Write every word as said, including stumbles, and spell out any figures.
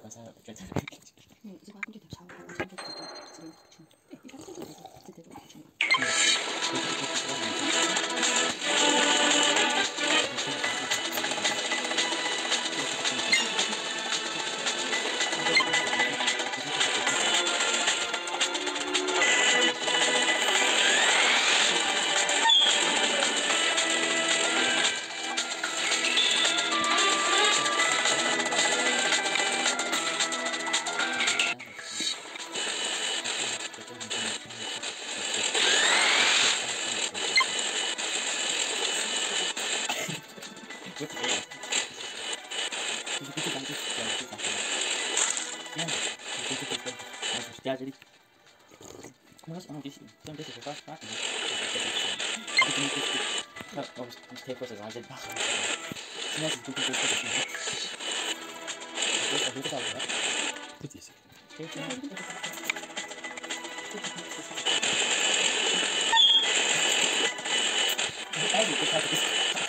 맞아요. 괜찮아요. 네, 이거 한 개 더 사고 한 개 더 지금 중. 네, 이거 한 개 더 되고 그대로 중. Comment on dit si on dit c'est pas ça. Non, non, c'était quoi ça dans la tête. Sinon c'est tout tout tout. Ça veut pas ça. Tout ici. Ah, c'est ça.